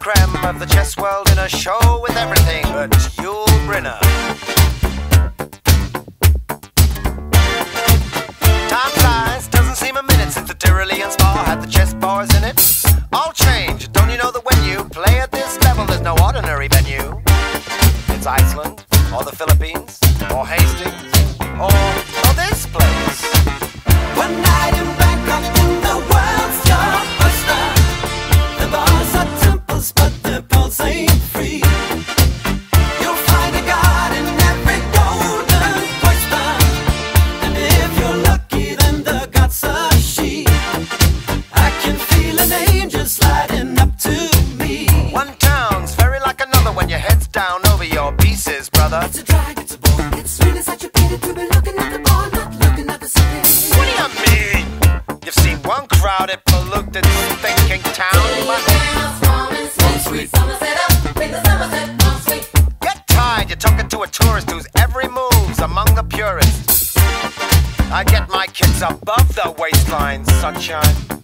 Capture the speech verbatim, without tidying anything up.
creme of the chess world in a show with everything but Yul Brynner. Time flies, doesn't seem a minute since the Tyrolean spa had the chess bars in it. All change, don't you know that when you play at this level, there's no ordinary venue? It's Iceland, or the Philippines, or Hastings, or, or this place. One night in Bangkok in the world's your oyster. The bars are temples, but the pulse ain't free. You'll find a god in every golden oyster, and if you're lucky, then the god's a she. I can feel an angel sliding up to me. One town's very like another when your head's down over your pieces, brother. It's a drag, it's a bore, it's really such a pity to be looking at the bar, not looking at the city. What do you mean? You've seen one crowded, polluted, thinking town, but get tired, you're talking to a tourist whose every move's among the purists. I get my kids above the waistline, sunshine.